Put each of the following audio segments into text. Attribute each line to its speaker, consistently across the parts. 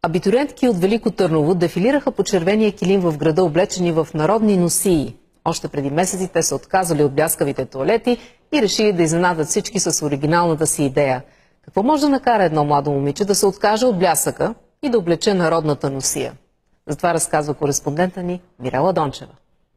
Speaker 1: Абитуриентки от Велико Търново дефилираха по червения килим в града, облечени в народни носии. Още преди месеци те са отказали от бляскавите тоалети и решили да изненадат всички с оригиналната си идея. Какво може да накара едно младо момиче да се откаже от блясъка и да облече народната носия? За това разказва кореспондента ни Мирела Дончева.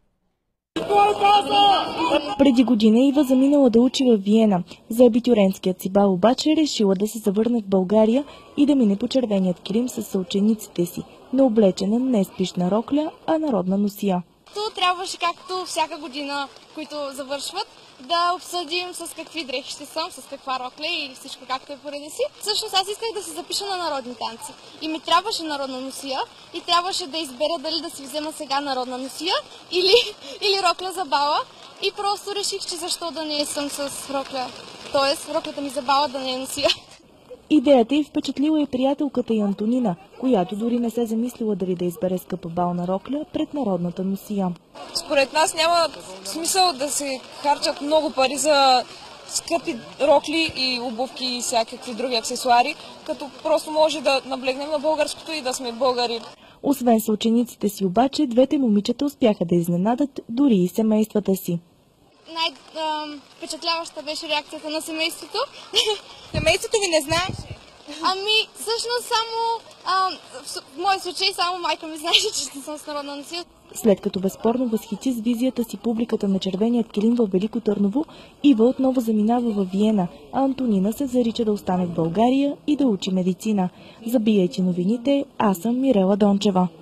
Speaker 2: Преди година Ива заминала да учи в Виена. За абитюрентският си бал обаче решила да се завърне в България и да мине по червеният килим с съучениците си, не облечена не с пищна рокля, а народна носия.
Speaker 3: Трябваше, както всяка година, които завършват, да обсъдим с какви дрехи ще съм, с каква рокля и всичко както е поради си. Всъщност аз исках да се запиша на народни танци и ми трябваше народна носия и трябваше да избера дали да си взема сега народна носия или рокля за бала. И просто реших, че защо да не съм с рокля, т.е. роклята ми за бала да не е носия.
Speaker 2: Идеята й впечатлила и приятелката й Антонина, която дори не се замислила дали да избере скъпа бална рокля пред народната носия.
Speaker 4: Според нас няма смисъл да се харчат много пари за скъпи рокли и обувки и всякакви други аксесуари, като просто може да наблегнем на българското и да сме българи.
Speaker 2: Освен съучениците си обаче, двете момичета успяха да изненадат дори и семействата си.
Speaker 3: Най-впечатляваща беше реакцията на семейството.
Speaker 4: Семейството ви не знаеше?
Speaker 3: Всъщност в моя случай само майка ми знаеше, че ще съм с народна носия.
Speaker 2: След като безспорно възхити с визията си публиката на червеният килим в Велико Търново, Ива отново заминава в Виена, а Антонина се зарича да остане в България и да учи медицина. За BH новините, аз съм Мирела Дончева.